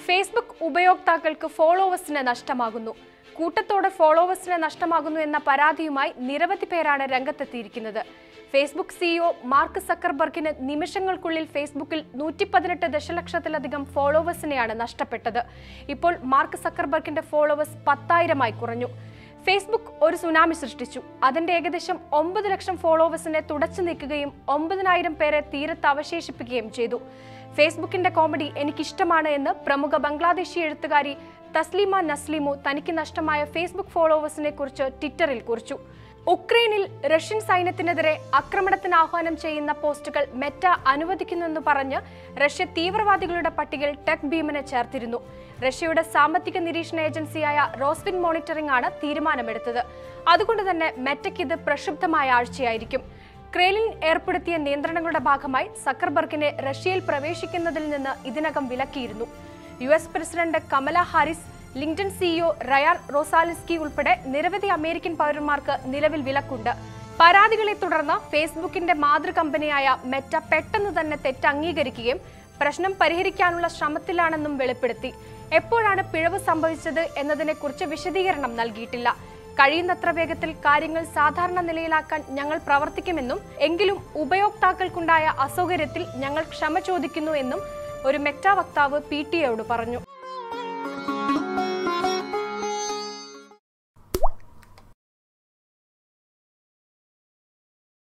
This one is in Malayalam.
ഫേസ്ബുക്ക് ഉപയോക്താക്കൾക്ക് ഫോളോവേഴ്സിന് നഷ്ടമാകുന്നു. കൂട്ടത്തോടെ ഫോളോവേഴ്സിന് നഷ്ടമാകുന്നു എന്ന പരാതിയുമായി നിരവധി പേരാണ് രംഗത്തെത്തിയിരിക്കുന്നത്. ഫേസ്ബുക്ക് സിഇഒ മാർക്ക് സക്കർബർഗിന് നിമിഷങ്ങൾക്കുള്ളിൽ ഫേസ്ബുക്കിൽ 118 ദശലക്ഷത്തിലധികം ഫോളോവേഴ്സിനെയാണ് നഷ്ടപ്പെട്ടത്. ഇപ്പോൾ മാർക്ക് സക്കർബർഗിന്റെ ഫോളോവേഴ്സ് 10,000-ആയി കുറഞ്ഞു. ഫേസ്ബുക്ക് ഒരു സുനാമി സൃഷ്ടിച്ചു. അതിന്റെ ഏകദേശം 9 ലക്ഷം ഫോളോവേഴ്സിനെ തുടച്ചു നീക്കുകയും 9,000 പേരെ തീരത്ത് അവശേഷിപ്പിക്കുകയും ചെയ്തു. ഫേസ്ബുക്കിന്റെ കോമഡി എനിക്കിഷ്ടമാണ് എന്ന് പ്രമുഖ ബംഗ്ലാദേശി എഴുത്തുകാരി തസ്ലീമ നസ്ലിമു തനിക്ക് നഷ്ടമായ ഫേസ്ബുക്ക് ഫോളോവേഴ്സിനെ കുറിച്ച് ട്വിറ്ററിൽ കുറിച്ചു. ഉക്രൈനിൽ റഷ്യൻ സൈന്യത്തിനെതിരെ ആക്രമണത്തിന് ആഹ്വാനം ചെയ്യുന്ന പോസ്റ്റുകൾ മെറ്റ അനുവദിക്കുന്നെന്ന് പറഞ്ഞ് റഷ്യ തീവ്രവാദികളുടെ പട്ടികയിൽ ടെക് ബീമിനെ ചേർത്തിരുന്നു. റഷ്യയുടെ സാമ്പത്തിക നിരീക്ഷണ ഏജൻസിയായ റോസ്വിൻ മോണിറ്ററിംഗ് ആണ് തീരുമാനമെടുത്തത്. അതുകൊണ്ട് തന്നെ മെറ്റയ്ക്ക് ഇത് പ്രക്ഷുബ്ധമായ ആഴ്ചയായിരിക്കും. ക്രെംലിൻ ഏർപ്പെടുത്തിയ നിയന്ത്രണങ്ങളുടെ ഭാഗമായി സക്കർബർഗിനെ റഷ്യയിൽ പ്രവേശിക്കുന്നതിൽ നിന്ന് ഇതിനകം വിലക്കിയിരുന്നു. US president Kamala Harris, LinkedIn CEO Ryan Roslansky ഉൾപ്പെടെ നിരവധി അമേരിക്കൻ പൗരന്മാർക്ക് നിലവിൽ വിലക്കുണ്ട്. പരാതികളെ തുടർന്ന് ഫേസ്ബുക്കിന്റെ മാതൃകമ്പനിയായ മെറ്റ പെട്ടെന്ന് തന്നെ തെറ്റ് അംഗീകരിക്കുകയും പ്രശ്നം പരിഹരിക്കാനുള്ള ശ്രമത്തിലാണെന്നും വെളിപ്പെടുത്തി. എപ്പോഴാണ് പിഴവ് സംഭവിച്ചത് എന്നതിനെക്കുറിച്ച് വിശദീകരണം നൽകിയിട്ടില്ല. കഴിയുന്നത്ര വേഗത്തിൽ കാര്യങ്ങൾ സാധാരണ നിലയിലാക്കാൻ ഞങ്ങൾ പ്രവർത്തിക്കുമെന്നും എങ്കിലും ഉപയോക്താക്കൾക്കുണ്ടായ അസൗകര്യത്തിൽ ഞങ്ങൾ ക്ഷമ ചോദിക്കുന്നു എന്നും ഒരു മെറ്റ വക്താവ് PTAയോട് പറഞ്ഞു.